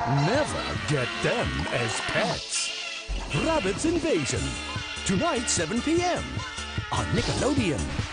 Never get them as pets. Rabbids Invasion. Tonight, 7 p.m. on Nickelodeon.